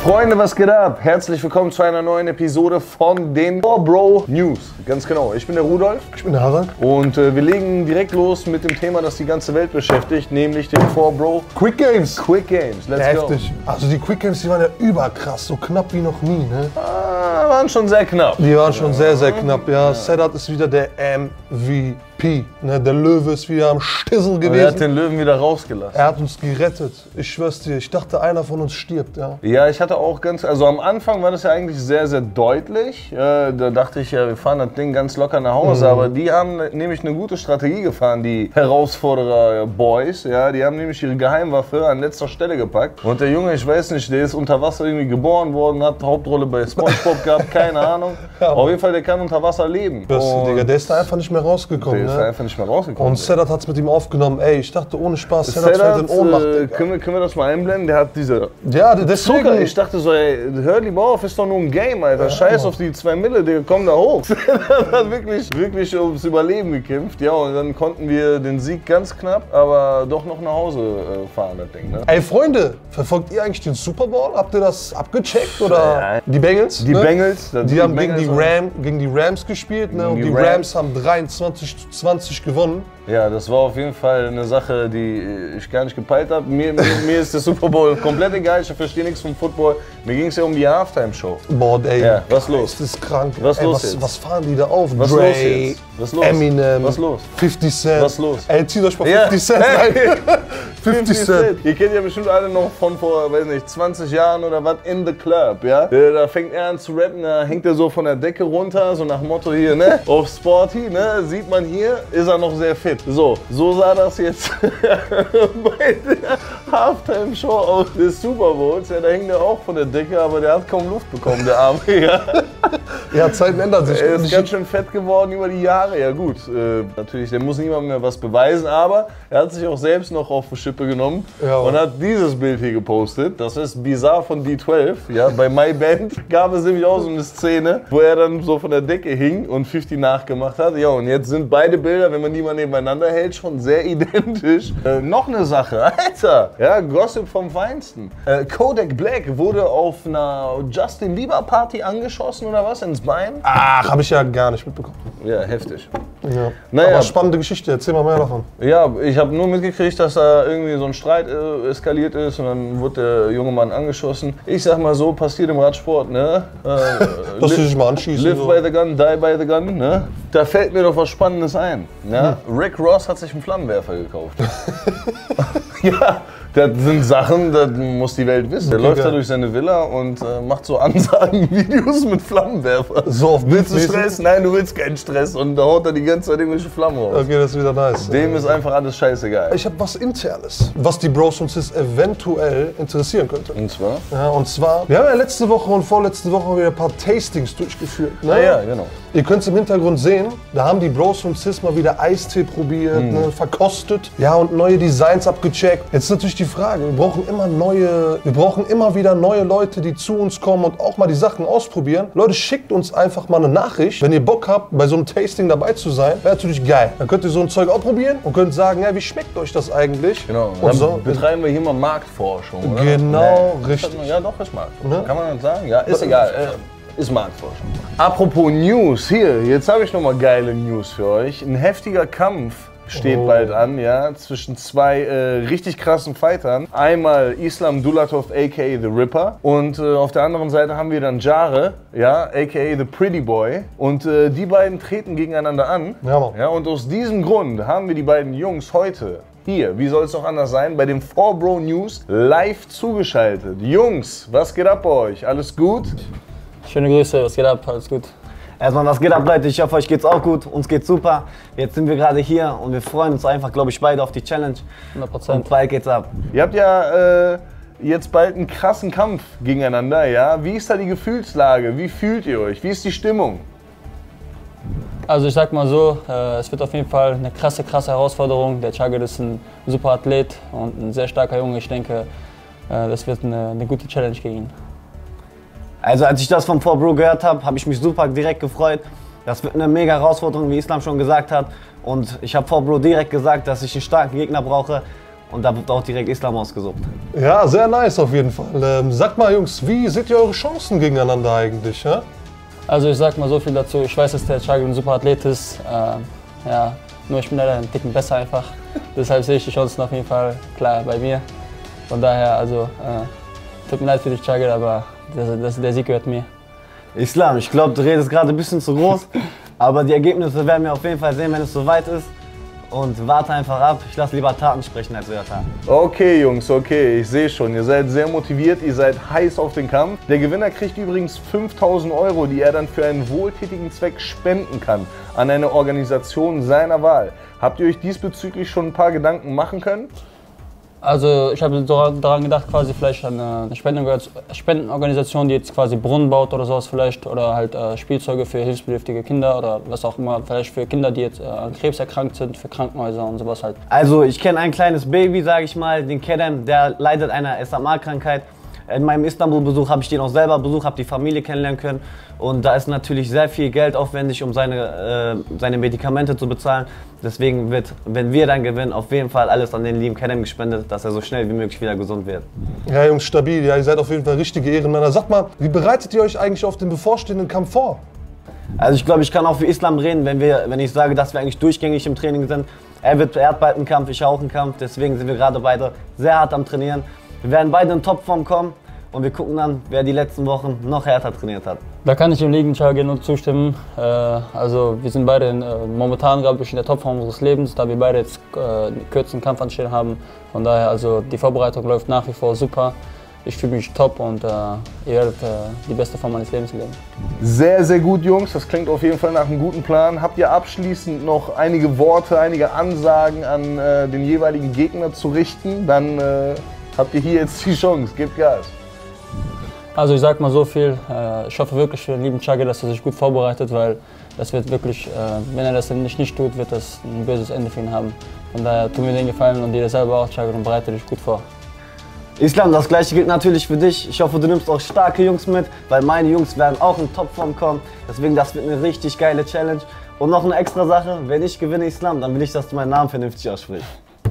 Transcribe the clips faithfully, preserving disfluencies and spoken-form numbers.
Freunde, was geht ab? Herzlich willkommen zu einer neuen Episode von den four Bro News. Ganz genau, ich bin der Rudolf. Ich bin der Harald. Und äh, wir legen direkt los mit dem Thema, das die ganze Welt beschäftigt, nämlich den four Bro Quick Games. Quick Games. Let's Heftig. go. Also die Quick Games, die waren ja überkrass, so knapp wie noch nie, ne? Ah, waren schon sehr knapp. Die waren schon ja. sehr, sehr knapp, ja. ja. Sedat ist wieder der M V P, ne? Der Löwe ist wieder am Stissel gewesen. Er hat den Löwen wieder rausgelassen. Er hat uns gerettet. Ich schwör's dir, ich dachte, einer von uns stirbt, ja. Ja, ich hatte auch ganz, also am Anfang war das ja eigentlich sehr, sehr deutlich. Äh, da dachte ich ja, wir fahren das Ding ganz locker nach Hause. Mhm. Aber die haben nämlich eine gute Strategie gefahren, die Herausforderer-Boys. Ja, die haben nämlich ihre Geheimwaffe an letzter Stelle gepackt. Und der Junge, ich weiß nicht, der ist unter Wasser irgendwie geboren worden, hat Hauptrolle bei SpongeBob gehabt, keine Ahnung. Ja. Auf jeden Fall, der kann unter Wasser leben. Das, Digga, der ist da einfach nicht mehr rausgekommen. Der ne? ist da einfach nicht mehr rausgekommen. Und Sedat hat's mit ihm aufgenommen. Ey, ich dachte ohne Spaß, Sedat fällt in Ohnmacht. Äh, können, wir, können wir das mal einblenden? Der hat diese ja, deswegen. Zucker. Ich dachte so, ey, hör lieber auf, ist doch nur ein Game, Alter. Ja, Scheiß auf die zwei Mille, die kommen da hoch. Sedat hat wirklich, wirklich ums Überleben gekämpft. Ja, und dann konnten wir den Sieg ganz knapp, aber doch noch nach Hause äh, fahren, das Ding. Ne? Ey, Freunde, verfolgt ihr eigentlich den Super Bowl? Habt ihr das abgecheckt? Oder ja. Die Bengals? Die ne? Bengals. Die, die haben gegen die, Ram, gegen die Rams gespielt, ne? Und die, die Rams. Rams haben dreiundzwanzig zu zwanzig gewonnen. Ja, das war auf jeden Fall eine Sache, die ich gar nicht gepeilt habe. Mir, mir, mir ist der Super Bowl komplett egal, ich verstehe nichts vom Football. Mir ging es ja um die Halftime-Show. Boah, ey, ja, was los? Das ist krank. Was ey, los was, jetzt? was fahren die da auf? Was Dre, los jetzt? Was los? Eminem, was los? fifty Cent. Was los? Ey, zieht euch mal ja. fifty Cent rein. fifty Cent. Ihr kennt ja bestimmt alle noch von vor, weiß nicht, zwanzig Jahren oder was, In the Club, ja? Da fängt er an zu rappen, da hängt er so von der Decke runter, so nach Motto hier, ne? Auf Sporty, ne? Sieht man hier, ist er noch sehr fit. So, so sah das jetzt bei der Halftime-Show des Super Bowls. Ja, da hängt er auch von der Decke, aber der hat kaum Luft bekommen, der Arme. Ja, ja, Zeiten ändern sich. Er ist ganz schön fett geworden über die Jahre. Ja gut, äh, natürlich, der muss niemandem mehr was beweisen, aber er hat sich auch selbst noch auf die Schippe genommen ja, und hat dieses Bild hier gepostet. Das ist Bizarre von D zwölf. Ja, bei My Band gab es nämlich auch so eine Szene, wo er dann so von der Decke hing und fifty nachgemacht hat. Ja, und jetzt sind beide Bilder, wenn man die mal nebeneinander hält, schon sehr identisch. Äh, noch eine Sache, Alter, ja, Gossip vom Feinsten. Äh, Kodak Black wurde auf einer Justin Bieber Party angeschossen oder was, ins Bein? Ach, habe ich ja gar nicht mitbekommen. Ja, heftig. Ja. Naja, aber spannende Geschichte, erzähl mal mehr davon. Ja, ich habe nur mitgekriegt, dass da irgendwie so ein Streit äh, eskaliert ist und dann wurde der junge Mann angeschossen. Ich sag mal so, passiert im Radsport, ne? Äh, Dass du dich mal anschießen. Live so. By the gun, die by the gun, ne? Da fällt mir doch was Spannendes ein. Ja? Hm. Rick Ross hat sich einen Flammenwerfer gekauft. Ja, das sind Sachen, das muss die Welt wissen. Der okay, läuft geil. da durch seine Villa und äh, macht so Ansagen-Videos mit Flammenwerfer. So auf Willst du Stress? Nein, du willst keinen Stress. Und da haut er die ganze Zeit irgendwelche Flammen raus. Okay, das ist wieder nice. Dem ist einfach alles scheißegal. Ich habe was Internes, was die Bros und Sis eventuell interessieren könnte. Und zwar? Ja, und zwar, wir haben ja letzte Woche und vorletzte Woche wieder ein paar Tastings durchgeführt. Ne? Ah ja, genau. Ihr könnt es im Hintergrund sehen, da haben die Bros und Sis mal wieder Eistee probiert, mhm. ne, verkostet, ja, und neue Designs abgecheckt. Jetzt ist natürlich die Frage, wir brauchen immer neue, wir brauchen immer wieder neue Leute, die zu uns kommen und auch mal die Sachen ausprobieren. Leute, schickt uns einfach mal eine Nachricht, wenn ihr Bock habt, bei so einem Tasting dabei zu sein. Wäre natürlich geil. Dann könnt ihr so ein Zeug auch probieren und könnt sagen, ja, wie schmeckt euch das eigentlich? Genau, und dann so betreiben wir hier mal Marktforschung, oder? Genau, nee. richtig. Ja, doch, ist Marktforschung. Ne? Kann man das sagen? Ja, ist egal. Äh, Ist Marktforschung. Apropos News, hier, jetzt habe ich noch mal geile News für euch. Ein heftiger Kampf steht oh. bald an, ja, zwischen zwei äh, richtig krassen Fightern. Einmal Islam Dulatov, aka The Ripper, und äh, auf der anderen Seite haben wir dann Jare, ja, aka The Pretty Boy. Und äh, die beiden treten gegeneinander an. Ja, Mann. Ja, und aus diesem Grund haben wir die beiden Jungs heute hier, wie soll es auch anders sein, bei den four Bro News live zugeschaltet. Jungs, was geht ab bei euch? Alles gut? Schöne Grüße, was geht ab? Alles gut. Erstmal, was geht ab, Leute? Ich hoffe, euch geht's auch gut. Uns geht's super. Jetzt sind wir gerade hier und wir freuen uns einfach, glaube ich, beide auf die Challenge. hundert Prozent. Und bald geht's ab. Ihr habt ja äh, jetzt bald einen krassen Kampf gegeneinander, ja? Wie ist da die Gefühlslage? Wie fühlt ihr euch? Wie ist die Stimmung? Also ich sag mal so, äh, es wird auf jeden Fall eine krasse, krasse Herausforderung. Der Chagger ist ein super Athlet und ein sehr starker Junge. Ich denke, äh, das wird eine, eine gute Challenge gegen ihn. Also als ich das von four Bro gehört habe, habe ich mich super direkt gefreut. Das wird eine mega Herausforderung, wie Islam schon gesagt hat. Und ich habe four Bro direkt gesagt, dass ich einen starken Gegner brauche. und da wird auch direkt Islam ausgesucht. Ja, sehr nice auf jeden Fall. Ähm, sagt mal Jungs, wie seht ihr eure Chancen gegeneinander eigentlich? Ja? Also ich sag mal so viel dazu, ich weiß, dass der Chagrin ein super Athlet ist, äh, ja, nur ich bin leider einen Ticken besser einfach. Deshalb sehe ich die Chancen auf jeden Fall klar bei mir. Von daher, also, äh, tut mir leid für dich, Chagrin, aber das, das, der Sieg gehört mir. Islam, ich glaube, du redest gerade ein bisschen zu groß, aber die Ergebnisse werden wir auf jeden Fall sehen, wenn es soweit ist. Und warte einfach ab, ich lasse lieber Taten sprechen als euer Taten. Okay Jungs, okay, ich sehe schon, ihr seid sehr motiviert, ihr seid heiß auf den Kampf. Der Gewinner kriegt übrigens fünftausend Euro, die er dann für einen wohltätigen Zweck spenden kann an eine Organisation seiner Wahl. Habt ihr euch diesbezüglich schon ein paar Gedanken machen können? Also ich habe daran gedacht, quasi vielleicht eine Spendenorganisation, die jetzt quasi Brunnen baut oder sowas vielleicht, oder halt äh, Spielzeuge für hilfsbedürftige Kinder oder was auch immer, vielleicht für Kinder, die jetzt äh, an Krebs erkrankt sind, für Krankenhäuser und sowas halt. Also ich kenne ein kleines Baby, sage ich mal, den Kerem, der leidet einer S M A-Krankheit. In meinem Istanbul-Besuch habe ich den auch selber besucht, habe die Familie kennenlernen können. Und da ist natürlich sehr viel Geld aufwendig, um seine, äh, seine Medikamente zu bezahlen. Deswegen wird, wenn wir dann gewinnen, auf jeden Fall alles an den lieben Kerem gespendet, dass er so schnell wie möglich wieder gesund wird. Ja Jungs, stabil. Ja, ihr seid auf jeden Fall richtige Ehrenmänner. Sagt mal, wie bereitet ihr euch eigentlich auf den bevorstehenden Kampf vor? Also ich glaube, ich kann auch für Islam reden, wenn, wir, wenn ich sage, dass wir eigentlich durchgängig im Training sind. Er, wird, er hat bald einen Kampf, ich auch einen Kampf. Deswegen sind wir gerade beide sehr hart am Trainieren. Wir werden beide in Topform kommen und wir gucken dann, wer die letzten Wochen noch härter trainiert hat. Da kann ich dem lieben Chagrin nur zustimmen. Äh, also wir sind beide in, äh, momentan, glaube ich, in der Topform unseres Lebens, da wir beide jetzt äh, einen kürzen Kampf anstehen haben. Von daher, also die Vorbereitung läuft nach wie vor super. Ich fühle mich top und äh, ihr werdet äh, die beste Form meines Lebens leben. Sehr, sehr gut, Jungs. Das klingt auf jeden Fall nach einem guten Plan. Habt ihr abschließend noch einige Worte, einige Ansagen an äh, den jeweiligen Gegner zu richten? Dann äh, habt ihr hier jetzt die Chance. Gebt Gas. Also ich sag mal so viel, äh, ich hoffe wirklich für den lieben Chagrin, dass er sich gut vorbereitet, weil das wird wirklich, äh, wenn er das nicht, nicht tut, wird das ein böses Ende für ihn haben. Von daher tun wir den Gefallen und dir selber auch, Chagrin, und bereite dich gut vor. Islam, das gleiche gilt natürlich für dich. Ich hoffe, du nimmst auch starke Jungs mit, weil meine Jungs werden auch in Topform kommen. Deswegen, das wird eine richtig geile Challenge. Und noch eine extra Sache, wenn ich gewinne Islam, dann will ich, dass du meinen Namen vernünftig aussprichst.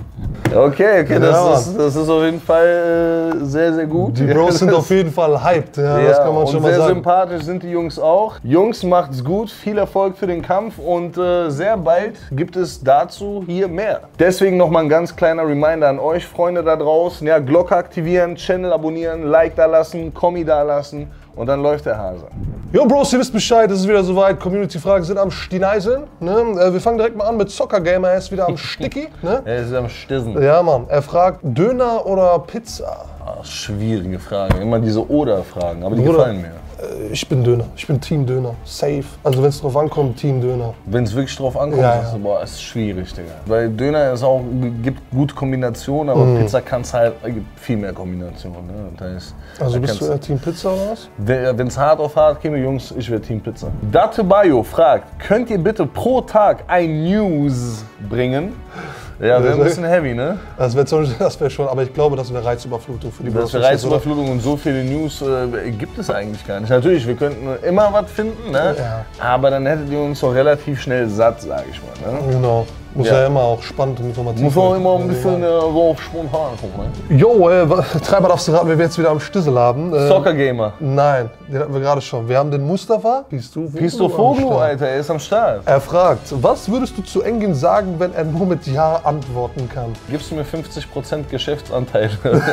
Okay, okay, das, Ja, ist, das ist auf jeden Fall äh, sehr, sehr gut. Die Bros sind auf jeden Fall hyped, ja, Ja, das kann man und schon mal sehr sagen. sympathisch sind die Jungs auch. Jungs, macht's gut, viel Erfolg für den Kampf und äh, sehr bald gibt es dazu hier mehr. Deswegen nochmal ein ganz kleiner Reminder an euch, Freunde da draußen. Ja, Glocke aktivieren, Channel abonnieren, Like da lassen, Kommi da lassen und dann läuft der Hase. Jo Bros, ihr wisst Bescheid, es ist wieder soweit. Community-Fragen sind am Stineiseln. Ne? Äh, wir fangen direkt mal an mit Soccer Gamer, er ist wieder am Sticky. Ne? Er ist am Stissen. Ja Mann, er fragt Döner oder Pizza? Ach, schwierige Fragen, immer diese Oder-Fragen, aber die Bruder, gefallen mir. Äh, ich bin Döner, ich bin Team Döner, safe. Also wenn es drauf ankommt, Team Döner. Wenn es wirklich drauf ankommt, Ja, ist, ja. boah, ist schwierig, Digga. Weil Döner ist auch, gibt gute Kombinationen, aber Mhm. Pizza kann's halt, gibt viel mehr Kombinationen. Ne? Und da ist, Also da bist du kannst- eher Team Pizza oder was? Wenn es hart auf hart käme, Jungs, ich wäre Team Pizza. Date Bayo fragt, könnt ihr bitte pro Tag ein News bringen? Ja, wäre ein bisschen heavy, ne? Das wäre das wär schon, aber ich glaube, das wäre Reizüberflutung für die Das Bros. wäre Reizüberflutung und so viele News äh, gibt es eigentlich gar nicht. Natürlich, wir könnten immer was finden, ne? Ja. Aber dann hättet ihr uns doch relativ schnell satt, sag ich mal. Ne? Genau. Muss ja. Ja. ja immer auch spannend und informativ Muss auch immer ein sein. bisschen äh, so spontan kommen, ne? Jo, äh, Treiber darfst du raten, wer wir jetzt wieder am Stissel haben. Äh, Soccer Gamer. Nein, den hatten wir gerade schon. Wir haben den Mustafa. Pisto Pisto Vogel, Alter, er ist am Start. Er fragt, was würdest du zu Engin sagen, wenn er nur mit Ja antworten kann? Gibst du mir fünfzig Prozent Geschäftsanteil?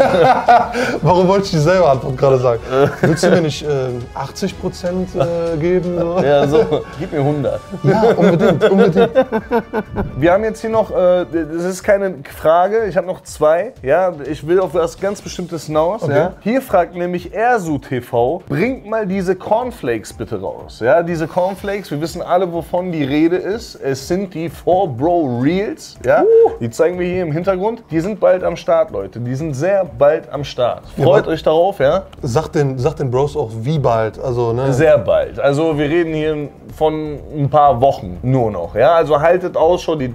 Warum wollte ich dieselbe Antwort gerade sagen? Willst du mir nicht äh, achtzig Prozent äh, geben? Ja, so, gib mir hundert. Ja, unbedingt, unbedingt. Wir haben jetzt hier noch, äh, das ist keine Frage, ich habe noch zwei. Ja, ich will auf was ganz Bestimmtes hinaus. Okay. Ja. Hier fragt nämlich Ersu T V, bringt mal diese Cornflakes bitte raus. Ja, diese Cornflakes, wir wissen alle, wovon die Rede ist. Es sind die four Bro Reels. Ja, Uh. die zeigen wir hier im Hintergrund. Die sind bald am Start, Leute. Die sind sehr bald am Start. Freut Ja, euch darauf, ja? Sag den, sag den Bros auch wie bald. Also, ne? Sehr bald. Also wir reden hier von ein paar Wochen nur noch. Ja, also haltet Ausschau, die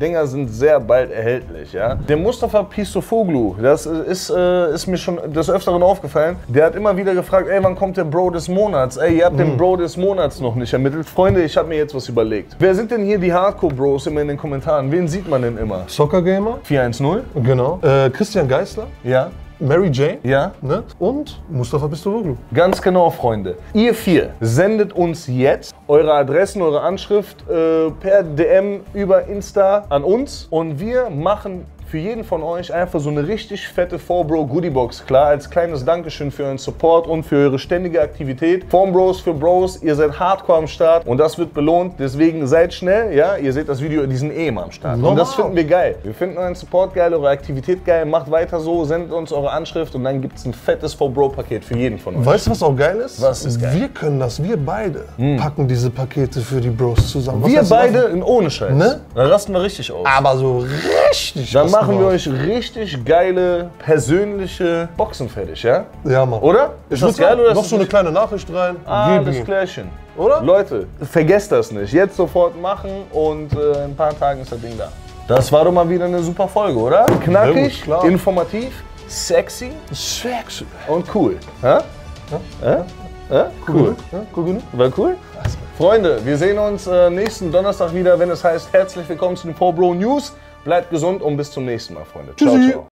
Dinger sind sehr bald erhältlich, ja. Der Mustafa Pistofoglu, das ist, äh, ist mir schon des Öfteren aufgefallen, der hat immer wieder gefragt, ey, wann kommt der Bro des Monats? Ey, ihr habt mhm. den Bro des Monats noch nicht ermittelt. Freunde, ich habe mir jetzt was überlegt. Wer sind denn hier die Hardcore-Bros immer in den Kommentaren? Wen sieht man denn immer? Soccer Gamer. vier eins null. Genau. Äh, Christian Geisler. Ja. Mary Jane. Ja. Ne? Und Mustafa Pistofoglu. Ganz genau, Freunde. Ihr vier sendet uns jetzt eure Adressen, eure Anschrift äh, per D M über Insta an uns und wir machen für jeden von euch einfach so eine richtig fette four Bro Goodie Box klar, als kleines Dankeschön für euren Support und für eure ständige Aktivität. Von Bros für Bros, ihr seid hardcore am Start und das wird belohnt, deswegen seid schnell, ja, ihr seht das Video, die sind eh immer am Start. Normal. Und das finden wir geil. Wir finden euren Support geil, eure Aktivität geil, macht weiter so, sendet uns eure Anschrift und dann gibt es ein fettes four Bro Paket für jeden von euch. Weißt du, was auch geil ist? Was ist geil? Wir können das, wir beide hm. packen diese Pakete für die Bros zusammen. Was wir beide in ohne Scheiß. Ne? Dann rasten wir richtig aus. Aber so richtig. Dann machen wir euch richtig richtig geile, persönliche Boxen fertig, ja? Ja, Mann. Oder? Ist Ich das geil oder? Noch so eine kleine Nachricht rein. Alles klärchen. Oder? Leute, vergesst das nicht. Jetzt sofort machen und äh, in ein paar Tagen ist das Ding da. Das war doch mal wieder eine super Folge, oder? Knackig, gut, klar. Informativ, sexy, Sexy. und cool. Hä? Ja? Hä? Hä? Cool. Ja, cool genug. War cool? Freunde, wir sehen uns äh, nächsten Donnerstag wieder, wenn es heißt, herzlich willkommen zu den four Bro News. Bleibt gesund und bis zum nächsten Mal, Freunde. Ciao, ciao.